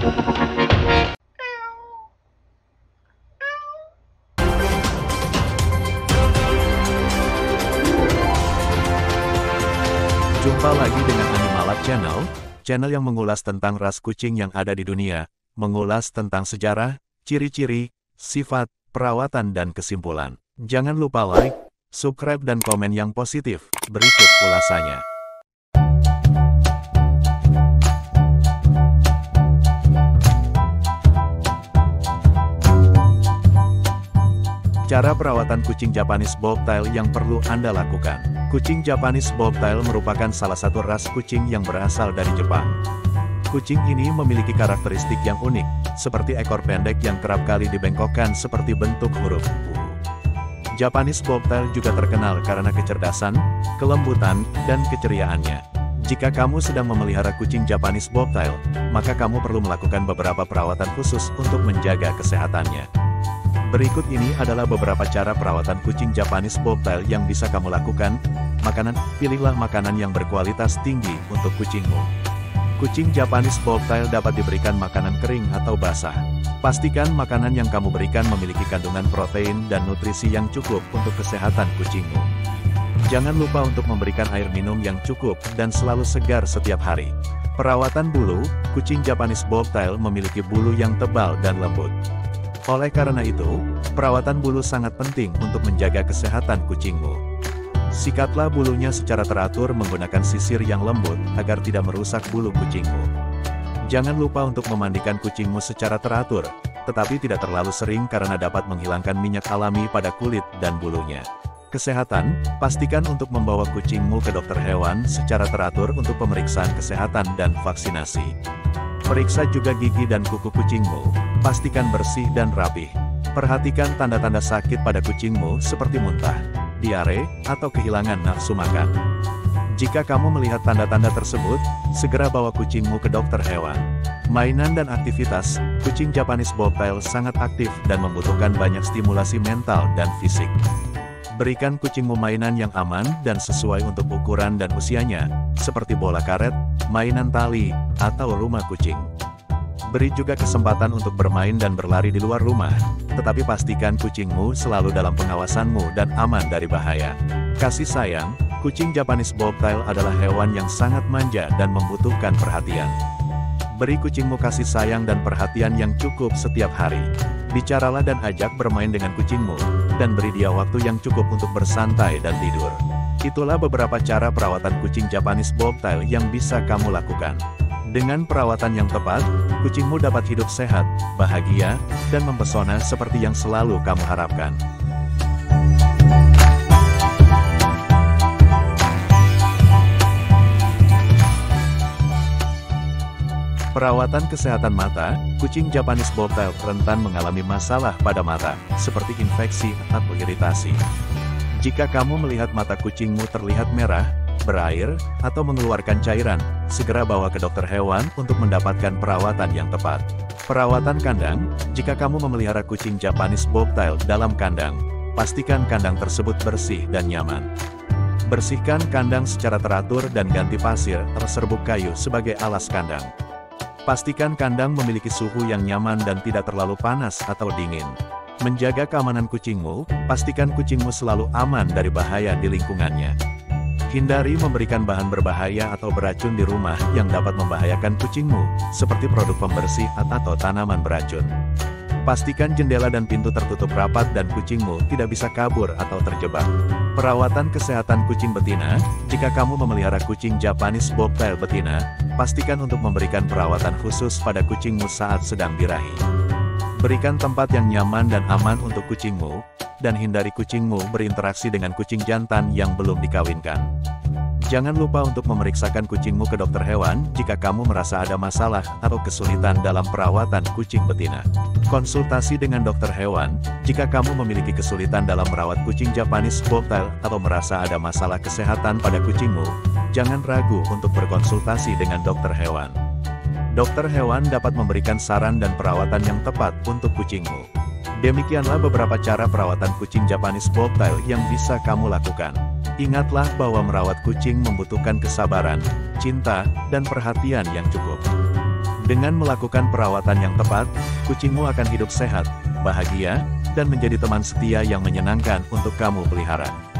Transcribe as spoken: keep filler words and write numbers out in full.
Jumpa lagi dengan Animalab Channel, channel yang mengulas tentang ras kucing yang ada di dunia, mengulas tentang sejarah, ciri-ciri, sifat, perawatan dan kesimpulan. Jangan lupa like, subscribe dan komen yang positif. Berikut ulasannya. Cara perawatan kucing Japanese Bobtail yang perlu Anda lakukan. Kucing Japanese Bobtail merupakan salah satu ras kucing yang berasal dari Jepang. Kucing ini memiliki karakteristik yang unik, seperti ekor pendek yang kerap kali dibengkokkan seperti bentuk huruf U. Japanese Bobtail juga terkenal karena kecerdasan, kelembutan, dan keceriaannya. Jika kamu sedang memelihara kucing Japanese Bobtail, maka kamu perlu melakukan beberapa perawatan khusus untuk menjaga kesehatannya. Berikut ini adalah beberapa cara perawatan kucing Japanese Bobtail yang bisa kamu lakukan. Makanan, pilihlah makanan yang berkualitas tinggi untuk kucingmu. Kucing Japanese Bobtail dapat diberikan makanan kering atau basah. Pastikan makanan yang kamu berikan memiliki kandungan protein dan nutrisi yang cukup untuk kesehatan kucingmu. Jangan lupa untuk memberikan air minum yang cukup dan selalu segar setiap hari. Perawatan bulu, kucing Japanese Bobtail memiliki bulu yang tebal dan lembut. Oleh karena itu, perawatan bulu sangat penting untuk menjaga kesehatan kucingmu. Sikatlah bulunya secara teratur menggunakan sisir yang lembut agar tidak merusak bulu kucingmu. Jangan lupa untuk memandikan kucingmu secara teratur, tetapi tidak terlalu sering karena dapat menghilangkan minyak alami pada kulit dan bulunya. Kesehatan, pastikan untuk membawa kucingmu ke dokter hewan secara teratur untuk pemeriksaan kesehatan dan vaksinasi. Periksa juga gigi dan kuku kucingmu, pastikan bersih dan rapih. Perhatikan tanda-tanda sakit pada kucingmu seperti muntah, diare, atau kehilangan nafsu makan. Jika kamu melihat tanda-tanda tersebut, segera bawa kucingmu ke dokter hewan. Mainan dan aktivitas, kucing Japanese Bobtail sangat aktif dan membutuhkan banyak stimulasi mental dan fisik. Berikan kucingmu mainan yang aman dan sesuai untuk ukuran dan usianya, seperti bola karet, mainan tali, atau rumah kucing. Beri juga kesempatan untuk bermain dan berlari di luar rumah, tetapi pastikan kucingmu selalu dalam pengawasanmu dan aman dari bahaya. Kasih sayang, kucing Japanese Bobtail adalah hewan yang sangat manja dan membutuhkan perhatian. Beri kucingmu kasih sayang dan perhatian yang cukup setiap hari. Bicaralah dan ajak bermain dengan kucingmu, dan beri dia waktu yang cukup untuk bersantai dan tidur. Itulah beberapa cara perawatan kucing Japanese Bobtail yang bisa kamu lakukan. Dengan perawatan yang tepat, kucingmu dapat hidup sehat, bahagia, dan mempesona seperti yang selalu kamu harapkan. Perawatan kesehatan mata, kucing Japanese Bobtail rentan mengalami masalah pada mata, seperti infeksi atau iritasi. Jika kamu melihat mata kucingmu terlihat merah, berair, atau mengeluarkan cairan, segera bawa ke dokter hewan untuk mendapatkan perawatan yang tepat. Perawatan kandang, jika kamu memelihara kucing Japanese Bobtail dalam kandang, pastikan kandang tersebut bersih dan nyaman. Bersihkan kandang secara teratur dan ganti pasir atau serbuk kayu sebagai alas kandang. Pastikan kandang memiliki suhu yang nyaman dan tidak terlalu panas atau dingin. Menjaga keamanan kucingmu, pastikan kucingmu selalu aman dari bahaya di lingkungannya. Hindari memberikan bahan berbahaya atau beracun di rumah yang dapat membahayakan kucingmu, seperti produk pembersih atau tanaman beracun. Pastikan jendela dan pintu tertutup rapat dan kucingmu tidak bisa kabur atau terjebak. Perawatan kesehatan kucing betina, jika kamu memelihara kucing Japanese Bobtail betina, pastikan untuk memberikan perawatan khusus pada kucingmu saat sedang birahi. Berikan tempat yang nyaman dan aman untuk kucingmu, dan hindari kucingmu berinteraksi dengan kucing jantan yang belum dikawinkan. Jangan lupa untuk memeriksakan kucingmu ke dokter hewan jika kamu merasa ada masalah atau kesulitan dalam perawatan kucing betina. Konsultasi dengan dokter hewan jika kamu memiliki kesulitan dalam merawat kucing Japanese Bobtail atau merasa ada masalah kesehatan pada kucingmu. Jangan ragu untuk berkonsultasi dengan dokter hewan. Dokter hewan dapat memberikan saran dan perawatan yang tepat untuk kucingmu. Demikianlah beberapa cara perawatan kucing Japanese Bobtail yang bisa kamu lakukan. Ingatlah bahwa merawat kucing membutuhkan kesabaran, cinta, dan perhatian yang cukup. Dengan melakukan perawatan yang tepat, kucingmu akan hidup sehat, bahagia, dan menjadi teman setia yang menyenangkan untuk kamu pelihara.